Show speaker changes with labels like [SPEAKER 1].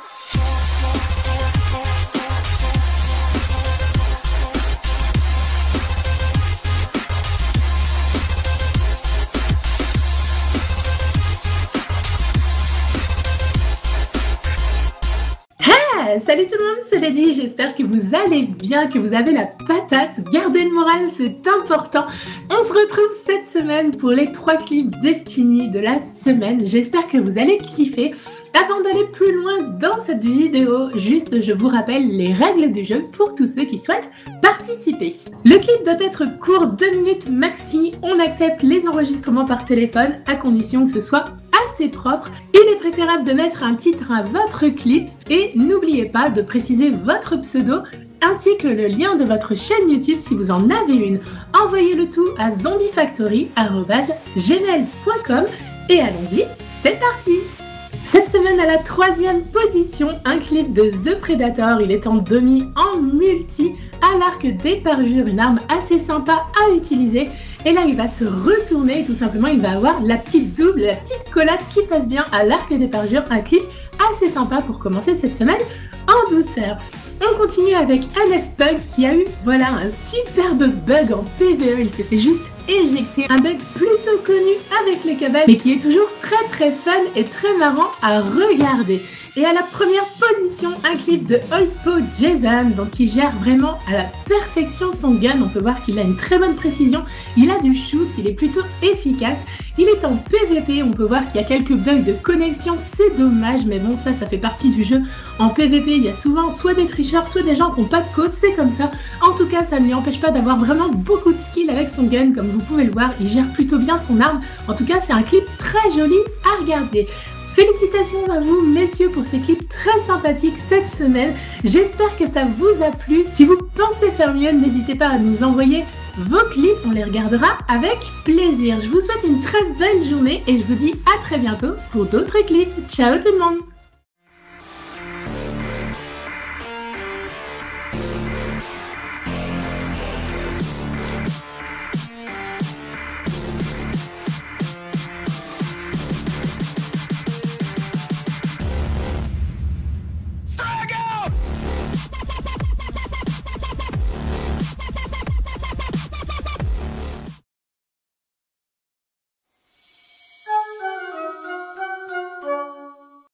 [SPEAKER 1] Salut tout le monde, c'est Lady, j'espère que vous allez bien, que vous avez la patate. Gardez le moral, c'est important. On se retrouve cette semaine pour les 3 clips Destiny de la semaine. J'espère que vous allez kiffer. Avant d'aller plus loin dans cette vidéo, juste je vous rappelle les règles du jeu pour tous ceux qui souhaitent participer. Le clip doit être court, 2 minutes maxi. On accepte les enregistrements par téléphone à condition que ce soit assez propre. Il est préférable de mettre un titre à votre clip et n'oubliez pas de préciser votre pseudo ainsi que le lien de votre chaîne YouTube si vous en avez une. Envoyez le tout à zombiefactory@gmail.com et allons-y, c'est parti! Cette semaine à la 3e position, un clip de The Predator. Il est en demi, en multi, à l'arc des parjures, une arme assez sympa à utiliser. Et là, il va se retourner et tout simplement, il va avoir la petite double, la petite collade qui passe bien à l'arc des parjures. Un clip assez sympa pour commencer cette semaine en douceur. On continue avec NFBugs qui a eu, voilà, un superbe bug en PvE. Il s'est fait juste éjecter, un bug plutôt connu avec les cabales mais qui est toujours très fun et très marrant à regarder. Et à la première position, un clip de Olspo Jason, donc qui gère vraiment à la perfection son gun. On peut voir qu'il a une très bonne précision, il a du shoot, il est plutôt efficace. Il est en PVP, on peut voir qu'il y a quelques bugs de connexion, c'est dommage, mais bon ça fait partie du jeu. En PVP, il y a souvent soit des tricheurs, soit des gens qui n'ont pas de cause, c'est comme ça. En tout cas, ça ne lui empêche pas d'avoir vraiment beaucoup de skill avec son gun, comme vous pouvez le voir, il gère plutôt bien son arme. En tout cas, c'est un clip très joli à regarder. Félicitations à vous messieurs pour ces clips très sympathiques cette semaine. J'espère que ça vous a plu. Si vous pensez faire mieux, n'hésitez pas à nous envoyer vos clips, on les regardera avec plaisir. Je vous souhaite une très belle journée et je vous dis à très bientôt pour d'autres clips. Ciao tout le monde!